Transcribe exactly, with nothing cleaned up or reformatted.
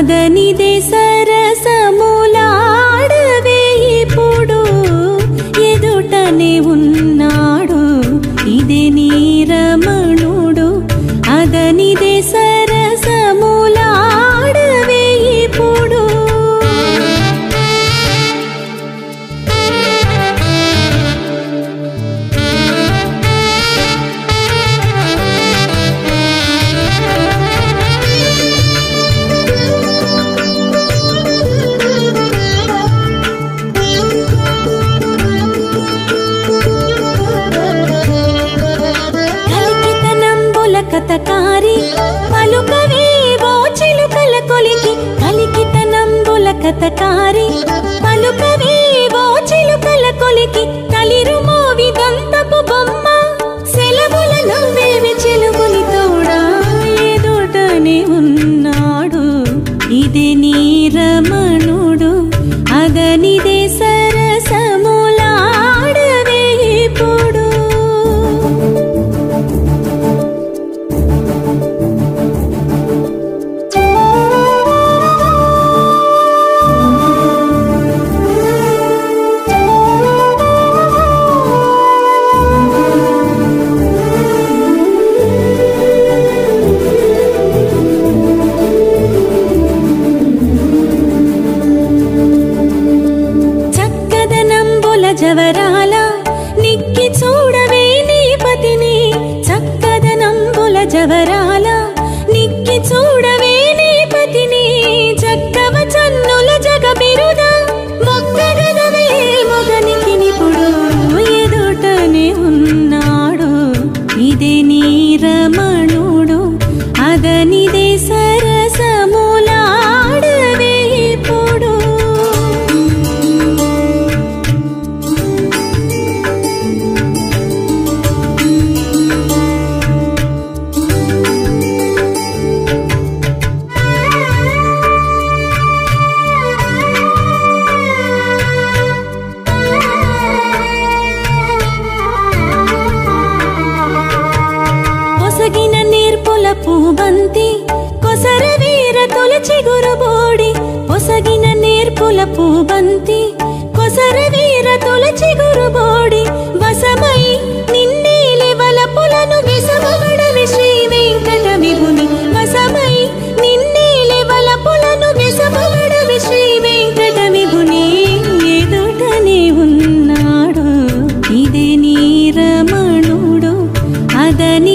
అదనిదే సరసములాడవే ఇప్పుడు ఎదుటనే ఉన్నాడు ఇదే నీ రమణుడు అదనిదే సరసములాడవే ఇప్పుడు కథకారి పలుకవేవో చిలుకల కొలికి కలికితనంబుల కథకారి పలుకవేవో చిలుకల కొలికి తలిరు మోవి దంతపు బొమ్మ సెలవుల నవ్వేవి చెలుగుని తోడా ఎదుటనే ఉన్నాడు ఇదే నీ రమణుడు అదనిదే సరసములాడవే ఇప్పుడు జవరాల నిక్కి చూడవే నీ పతిని చక్కదనంబుల జవరాల నిక్కి చూడవే నీ పతిని చక్కవ చన్నుల జగ బిరుద మొక్కగదవే మొగనికి నిపుడు ఎదుటనే ఉన్నాడు ఇదే నీ రమణుడు అదనిదే సరసములాడవే ఇప్పుడు పూబంతి కొసర వీర తొలచి గురుబోడి పొసగిన నేర్పుల పూబంతి కొసర వీర తొలచి గురుబోడి వసమై నిన్నేలి వలపులను విసమబడవి శ్రీ వెంకట విభుని వసమై నిన్నేలి వలపులను విసమబడవి శ్రీ వెంకట విభుని ఎదుటనే ఉన్నాడు ఇదే నీ రమణుడు అదని